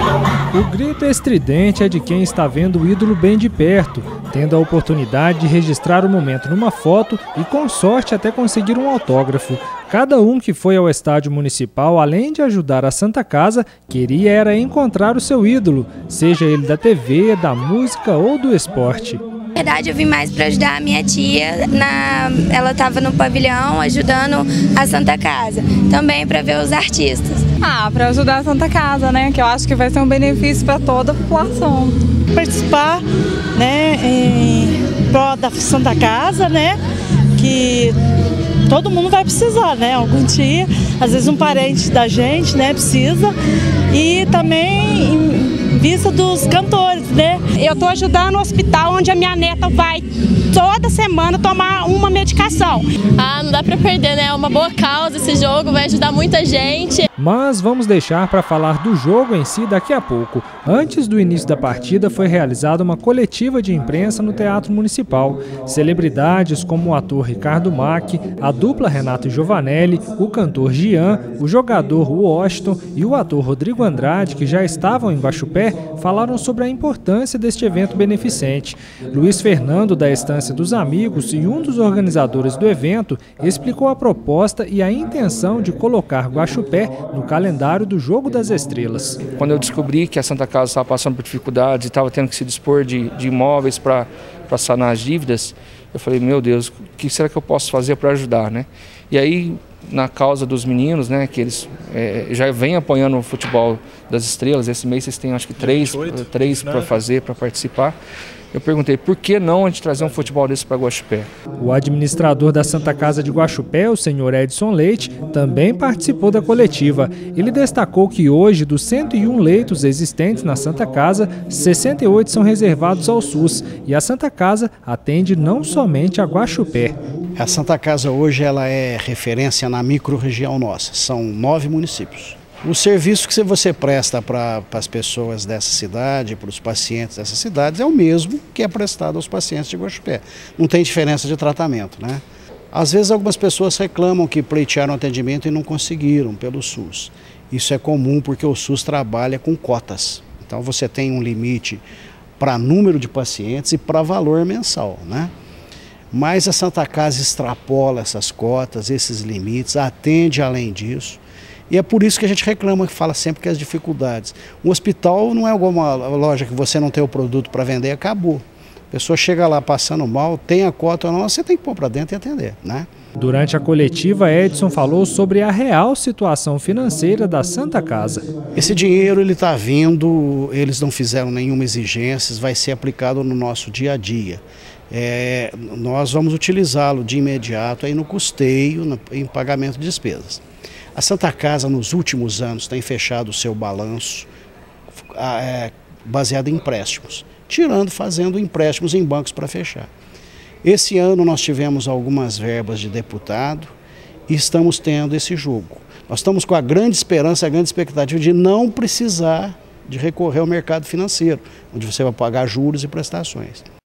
O grito estridente é de quem está vendo o ídolo bem de perto, tendo a oportunidade de registrar o momento numa foto e, com sorte, até conseguir um autógrafo. Cada um que foi ao estádio municipal, além de ajudar a Santa Casa, queria era encontrar o seu ídolo, seja ele da TV, da música ou do esporte. Na verdade, eu vim mais para ajudar a minha tia, ela estava no pavilhão ajudando a Santa Casa, também para ver os artistas. Para ajudar a Santa Casa, né, que eu acho que vai ser um benefício para toda a população. Participar, né, em prol da Santa Casa, né, que todo mundo vai precisar, né, algum dia, às vezes um parente da gente, né, precisa, e também em vista dos cantores, né. Eu estou ajudando o hospital onde a minha neta vai toda semana tomar uma medicação. Não dá para perder, né, é uma boa causa esse jogo, vai ajudar muita gente. Mas vamos deixar para falar do jogo em si daqui a pouco. Antes do início da partida foi realizada uma coletiva de imprensa no Teatro Municipal. Celebridades como o ator Ricardo Mack, a dupla Renato Giovanelli, o cantor Gian, o jogador Washington e o ator Rodrigo Andrade, que já estavam em Guaxupé, falaram sobre a importância deste evento beneficente. Luiz Fernando, da Estância dos Amigos e um dos organizadores do evento, explicou a proposta e a intenção de colocar Guaxupé no calendário do Jogo das Estrelas. Quando eu descobri que a Santa Casa estava passando por dificuldades e estava tendo que se dispor de imóveis para sanar as dívidas, eu falei, meu Deus, o que será que eu posso fazer para ajudar, né? E aí, na causa dos meninos, né, que eles já vêm apoiando o futebol das estrelas, esse mês vocês têm acho que três para fazer, para participar. Eu perguntei, por que não a gente trazer um futebol desse para Guaxupé? O administrador da Santa Casa de Guaxupé, o senhor Edson Leite, também participou da coletiva. Ele destacou que hoje, dos 101 leitos existentes na Santa Casa, 68 são reservados ao SUS e a Santa Casa atende não somente a Guaxupé. A Santa Casa hoje ela é referência na microrregião nossa, são 9 municípios. O serviço que você presta para as pessoas dessa cidade, para os pacientes dessas cidades, é o mesmo que é prestado aos pacientes de Guaxupé. Não tem diferença de tratamento, né? Às vezes algumas pessoas reclamam que pleitearam atendimento e não conseguiram pelo SUS. Isso é comum porque o SUS trabalha com cotas. Então você tem um limite para número de pacientes e para valor mensal, né? Mas a Santa Casa extrapola essas cotas, esses limites, atende além disso. E é por isso que a gente reclama, que fala sempre que as dificuldades. Um hospital não é alguma loja que você não tem o produto para vender, acabou. A pessoa chega lá passando mal, tem a cota ou não, você tem que pôr para dentro e atender, né? Durante a coletiva, Edson falou sobre a real situação financeira da Santa Casa. Esse dinheiro ele está vindo, eles não fizeram nenhuma exigência, vai ser aplicado no nosso dia a dia. Nós vamos utilizá-lo de imediato aí no custeio, em pagamento de despesas. A Santa Casa, nos últimos anos, tem fechado o seu balanço baseado em empréstimos, fazendo empréstimos em bancos para fechar. Esse ano nós tivemos algumas verbas de deputado e estamos tendo esse jogo. Nós estamos com a grande esperança, a grande expectativa de não precisar de recorrer ao mercado financeiro, onde você vai pagar juros e prestações.